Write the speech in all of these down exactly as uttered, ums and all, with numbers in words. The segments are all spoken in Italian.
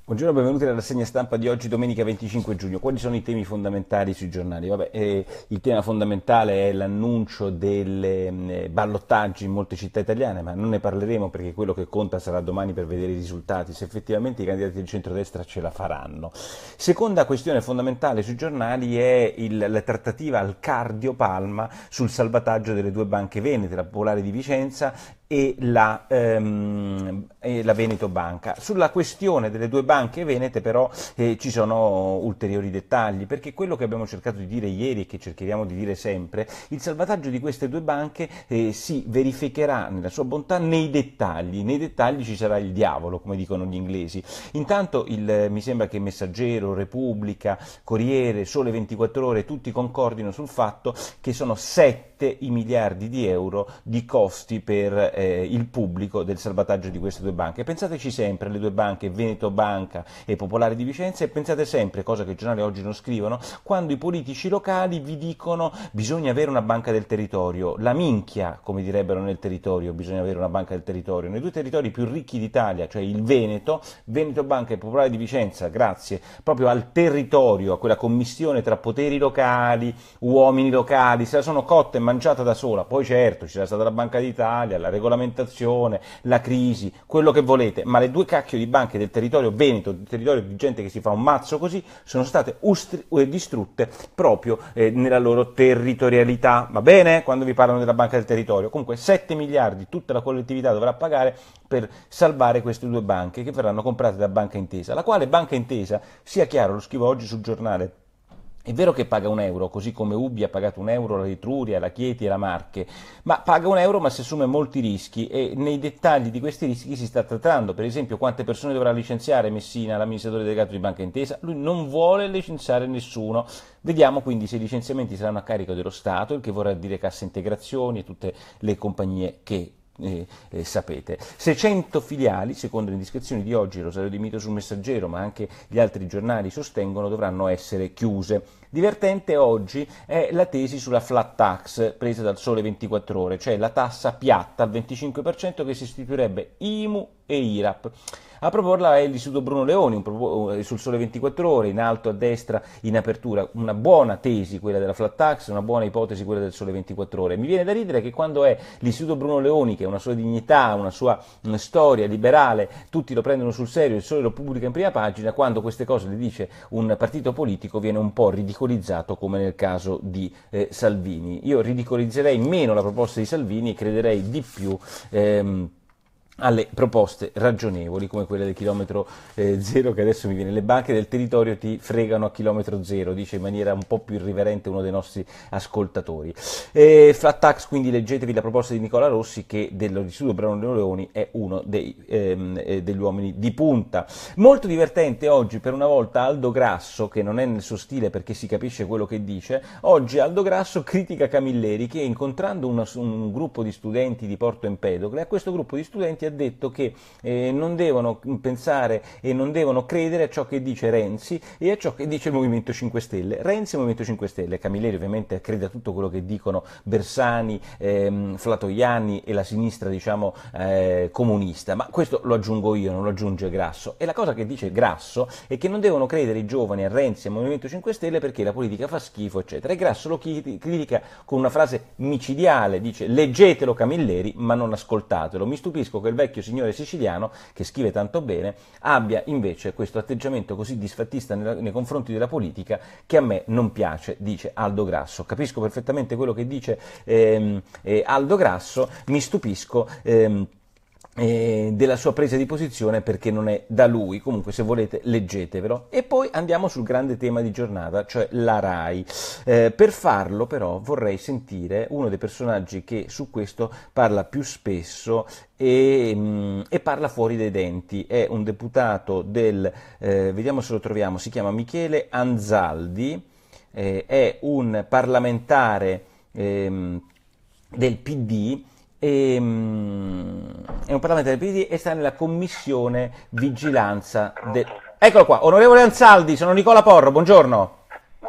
Buongiorno, benvenuti alla rassegna stampa di oggi, domenica venticinque giugno. Quali sono i temi fondamentali sui giornali? Vabbè, eh, il tema fondamentale è l'annuncio dei eh, ballottaggi in molte città italiane, ma non ne parleremo perché quello che conta sarà domani per vedere i risultati, se effettivamente i candidati del centrodestra ce la faranno. Seconda questione fondamentale sui giornali è il, la trattativa al cardio-Palma sul salvataggio delle due banche venete, la Popolare di Vicenza e la, ehm, e la Veneto Banca. Sulla questione delle due banche venete però eh, ci sono ulteriori dettagli, perché quello che abbiamo cercato di dire ieri e che cercheremo di dire sempre, il salvataggio di queste due banche eh, si verificherà nella sua bontà nei dettagli, nei dettagli ci sarà il diavolo, come dicono gli inglesi. Intanto il, mi sembra che Messaggero, Repubblica, Corriere, Sole ventiquattro Ore, tutti concordino sul fatto che sono sette i miliardi di euro di costi per eh, il pubblico del salvataggio di queste due banche. Pensateci sempre alle due banche, Veneto Banca e Popolare di Vicenza, e pensate sempre, cosa che i giornali oggi non scrivono, quando i politici locali vi dicono bisogna avere una banca del territorio, la minchia, come direbbero nel territorio, bisogna avere una banca del territorio. Nei due territori più ricchi d'Italia, cioè il Veneto, Veneto Banca e Popolare di Vicenza, grazie proprio al territorio, a quella commissione tra poteri locali, uomini locali, se la sono cotta e mangiata da sola. Poi certo c'era stata la Banca d'Italia, la regolamentazione, la crisi, quello che volete, ma le due cacchio di banche del territorio veneto, del territorio di gente che si fa un mazzo così, sono state ustri- distrutte proprio eh, nella loro territorialità. Va bene? Quando vi parlano della banca del territorio. Comunque sette miliardi tutta la collettività dovrà pagare per salvare queste due banche che verranno comprate da Banca Intesa, la quale Banca Intesa, sia chiaro, lo scrivo oggi sul giornale, è vero che paga un euro, così come Ubbi ha pagato un euro, la Etruria, la Chieti e la Marche, ma paga un euro ma si assume molti rischi e nei dettagli di questi rischi si sta trattando. Per esempio, quante persone dovrà licenziare Messina, l'amministratore delegato di Banca Intesa? Lui non vuole licenziare nessuno. Vediamo quindi se i licenziamenti saranno a carico dello Stato, il che vorrà dire cassa integrazioni e tutte le compagnie che Eh, eh, sapete. seicento filiali, secondo le indiscrezioni di oggi, Rosario Di Mito sul Messaggero, ma anche gli altri giornali sostengono, dovranno essere chiuse. Divertente oggi è la tesi sulla flat tax presa dal Sole ventiquattro Ore, cioè la tassa piatta al venticinque per cento che si istituirebbe I M U e I R A P. A proporla è l'Istituto Bruno Leoni, un propo- sul Sole ventiquattro Ore, in alto a destra, in apertura. Una buona tesi quella della flat tax, una buona ipotesi quella del Sole ventiquattro Ore. Mi viene da ridere che quando è l'Istituto Bruno Leoni, che ha una sua dignità, una sua una storia liberale, tutti lo prendono sul serio, il Sole lo pubblica in prima pagina, quando queste cose le dice un partito politico viene un po' ridicolizzato, come nel caso di eh, Salvini. Io ridicolizzerei meno la proposta di Salvini e crederei di più ehm, alle proposte ragionevoli come quelle del chilometro eh, zero, che adesso mi viene: le banche del territorio ti fregano a chilometro zero, dice in maniera un po' più irriverente uno dei nostri ascoltatori. Eh, flat tax, quindi leggetevi la proposta di Nicola Rossi, che dell'Istituto Bruno Leoni è uno dei, ehm, eh, degli uomini di punta. Molto divertente oggi per una volta Aldo Grasso, che non è nel suo stile perché si capisce quello che dice. Oggi Aldo Grasso critica Camilleri, che incontrando una, un gruppo di studenti di Porto Empedocle, a questo gruppo di studenti ha detto che eh, non devono pensare e non devono credere a ciò che dice Renzi e a ciò che dice il Movimento cinque Stelle. Renzi e Movimento cinque Stelle, Camilleri ovviamente crede a tutto quello che dicono Bersani, ehm, Flatoiani e la sinistra, diciamo, eh, comunista, ma questo lo aggiungo io, non lo aggiunge Grasso. E la cosa che dice Grasso è che non devono credere i giovani a Renzi e al Movimento cinque Stelle perché la politica fa schifo, eccetera. E Grasso lo critica con una frase micidiale, dice: leggetelo Camilleri ma non ascoltatelo. Mi stupisco che il vecchio signore siciliano, che scrive tanto bene, abbia invece questo atteggiamento così disfattista nei, nei confronti della politica, che a me non piace, dice Aldo Grasso. Capisco perfettamente quello che dice ehm, eh, Aldo Grasso, mi stupisco ehm, Eh, della sua presa di posizione perché non è da lui. Comunque, se volete, leggetevelo. E poi andiamo sul grande tema di giornata, cioè la RAI. Eh, per farlo però vorrei sentire uno dei personaggi che su questo parla più spesso e, mh, e parla fuori dai denti. È un deputato del, eh, vediamo se lo troviamo, si chiama Michele Anzaldi, eh, è un parlamentare ehm, del P D. E, um, è un parlamentare del P D e sta nella commissione vigilanza del... Eccolo qua, onorevole Anzaldi, sono Nicola Porro, buongiorno.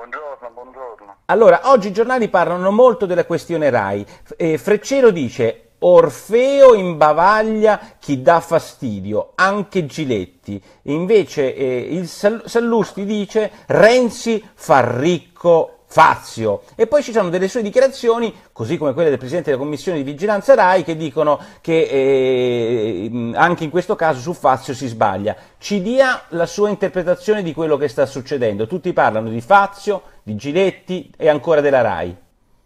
Buongiorno, buongiorno. Allora, oggi i giornali parlano molto della questione RAI. Eh, Freccero dice: Orfeo imbavaglia chi dà fastidio, anche Giletti. Invece eh, il Sallusti dice Renzi fa ricco Fazio. E poi ci sono delle sue dichiarazioni, così come quelle del Presidente della Commissione di Vigilanza Rai, che dicono che eh, anche in questo caso su Fazio si sbaglia. Ci dia la sua interpretazione di quello che sta succedendo. Tutti parlano di Fazio, di Giletti e ancora della Rai.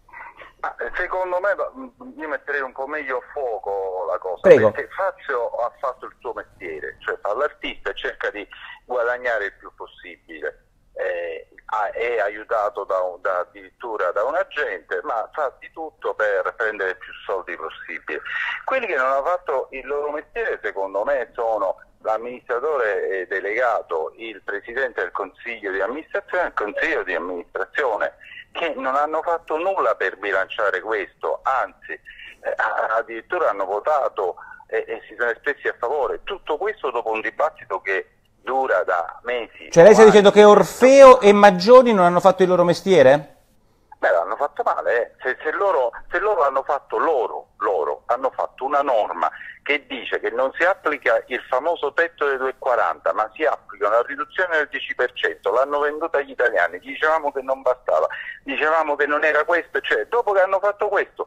Secondo me io metterei un po' meglio a fuoco la cosa. Prego. Perché Fazio ha fatto il suo mestiere, cioè fa l'artista e cerca di guadagnare il più possibile. Eh, è aiutato da, da, addirittura da un agente, ma fa di tutto per prendere più soldi possibile. Quelli che non hanno fatto il loro mestiere, secondo me, sono l'amministratore delegato, il presidente del consiglio di amministrazione e il consiglio di amministrazione, che non hanno fatto nulla per bilanciare questo, anzi eh, addirittura hanno votato e, e si sono espressi a favore. Tutto questo dopo un dibattito che dura da mesi. Cioè lei sta dicendo che Orfeo e Maggioni non hanno fatto il loro mestiere? Beh, l'hanno fatto male, eh. se, se, loro, se loro hanno fatto loro, loro hanno fatto una norma che dice che non si applica il famoso tetto dei due virgola quaranta, ma si applica una riduzione del dieci per cento, l'hanno venduta agli italiani, dicevamo che non bastava, dicevamo che non era questo, cioè dopo che hanno fatto questo,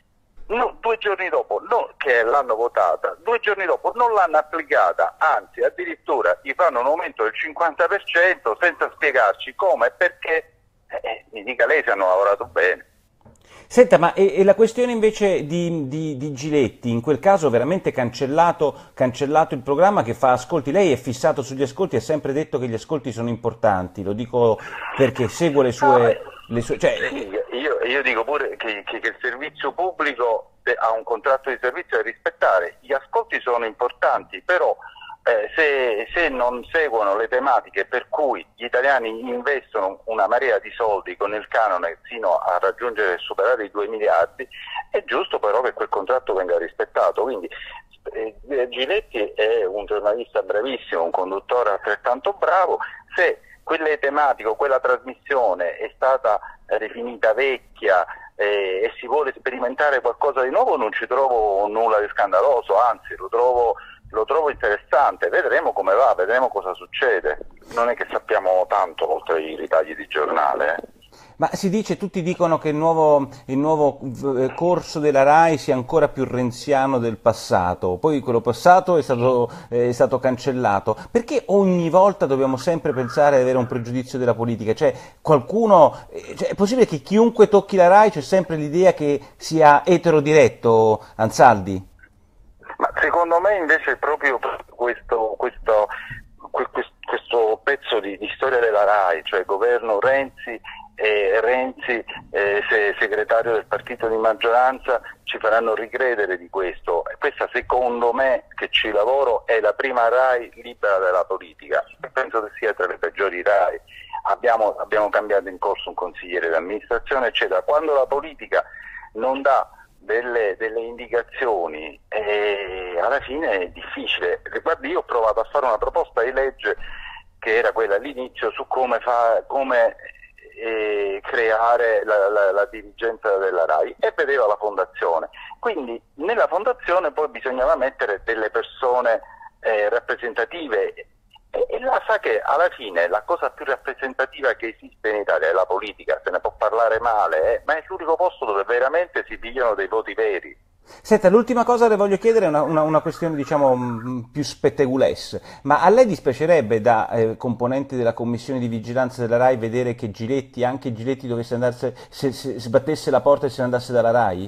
no, due giorni dopo no, che l'hanno votata, due giorni dopo non l'hanno applicata, anzi addirittura gli fanno un aumento del cinquanta per cento senza spiegarci come e perché. Eh, mi dica lei se hanno lavorato bene. Senta, ma e, e la questione invece di, di, di Giletti, in quel caso veramente cancellato, cancellato il programma che fa ascolti, lei è fissato sugli ascolti, ha sempre detto che gli ascolti sono importanti, lo dico perché seguo le sue... No, le sue cioè... sì, io, io dico pure che, che, che il servizio pubblico ha un contratto di servizio da rispettare, gli ascolti sono importanti, però Eh, se, se non seguono le tematiche per cui gli italiani investono una marea di soldi con il canone fino a raggiungere e superare i due miliardi, è giusto però che quel contratto venga rispettato. Quindi eh, Giletti è un giornalista bravissimo, un conduttore altrettanto bravo. Se quelle tematiche o quella trasmissione è stata definita vecchia eh, e si vuole sperimentare qualcosa di nuovo, non ci trovo nulla di scandaloso, anzi lo trovo Lo trovo interessante, vedremo come va, vedremo cosa succede. Non è che sappiamo tanto oltre i ritagli di giornale. Eh. Ma si dice, tutti dicono che il nuovo, il nuovo corso della Rai sia ancora più renziano del passato, poi quello passato è stato, è stato cancellato. Perché ogni volta dobbiamo sempre pensare ad avere un pregiudizio della politica? Cioè, qualcuno, cioè, è possibile che chiunque tocchi la Rai c'è sempre l'idea che sia eterodiretto, Anzaldi? Ma secondo me invece proprio questo, questo, questo pezzo di, di storia della Rai, cioè governo Renzi e Renzi eh, segretario del partito di maggioranza, ci faranno ricredere di questo. E questa secondo me, che ci lavoro, è la prima Rai libera dalla politica. Penso che sia tra le peggiori Rai. Abbiamo, abbiamo cambiato in corso un consigliere d'amministrazione, eccetera. Quando la politica non dà Delle, delle indicazioni e alla fine è difficile. Guardi, io ho provato a fare una proposta di legge che era quella all'inizio su come, fa, come eh, creare la, la, la dirigenza della Rai e vedeva la fondazione, quindi nella fondazione poi bisognava mettere delle persone eh, rappresentative e, e là sa che alla fine la cosa più rappresentativa che esiste in Italia è la politica, se ne può parlare male, eh, ma è l'unico posto dove veramente si pigliano dei voti veri. Senta, l'ultima cosa le voglio chiedere è una, una, una questione, diciamo, più spettegulesse, ma a lei dispiacerebbe da eh, componente della commissione di vigilanza della Rai vedere che Giletti, anche Giletti dovesse andarsene, se, se sbattesse la porta e se ne andasse dalla Rai?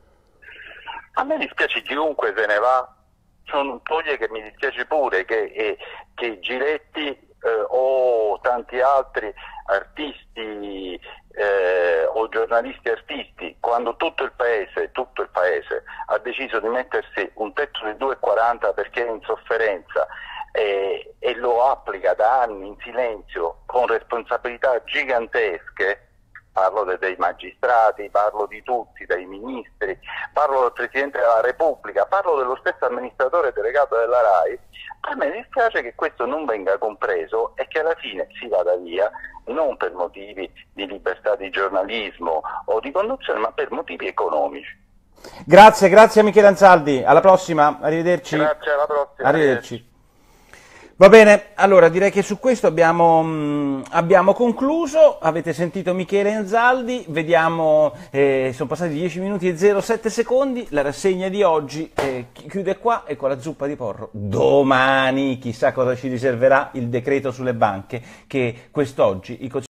A me dispiace chiunque se ne va. Non toglie che mi dispiace pure che, eh, che Giletti eh, o tanti altri artisti eh, o giornalisti artisti, quando tutto il paese, tutto il paese ha deciso di mettersi un tetto di due virgola quaranta perché è in sofferenza eh, e lo applica da anni in silenzio con responsabilità gigantesche. Parlo de, dei magistrati, parlo di tutti, dei ministri, parlo del Presidente della Repubblica, parlo dello stesso amministratore delegato della Rai. A me dispiace che questo non venga compreso e che alla fine si vada via non per motivi di libertà di giornalismo o di conduzione, ma per motivi economici. Grazie, grazie a Michele Anzaldi, alla prossima, arrivederci. Grazie, alla prossima. Arrivederci. Va bene, allora direi che su questo abbiamo, mh, abbiamo concluso, avete sentito Michele Anzaldi, vediamo, eh, sono passati dieci minuti e zero sette secondi, la rassegna di oggi eh, chiude qua e con la zuppa di porro domani chissà cosa ci riserverà il decreto sulle banche che quest'oggi i